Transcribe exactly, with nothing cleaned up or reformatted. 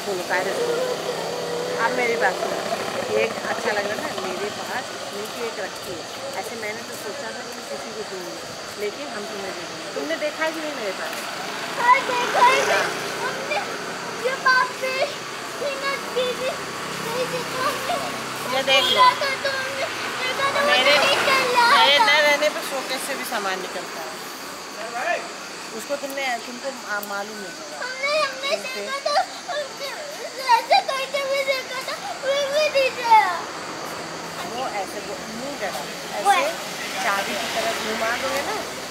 सुनो कायरे सुनो, आप मेरी बात सुनो। एक अच्छा लग रहा है ना मेरे पास इसमें की एक रखी है। ऐसे मैंने तो सोचा था कि किसी को दूँगी, लेकिन हम तुम्हें दे देंगे। तुमने देखा है कि नहीं मेरे पास? हाँ देखा है हमने, जब आप दीदी ये देख लो मेरे मेरे न रहने पर शोकेस से भी सामान निकलता है। उसको तुमने तुमको मालूम नहीं होगा। हमने हमने देखा था, ऐसे करके भी देखा था, फिर भी नहीं गया। वो ऐसे मुंह डरा ऐसे चाबी की तरह घुमा दोगे ना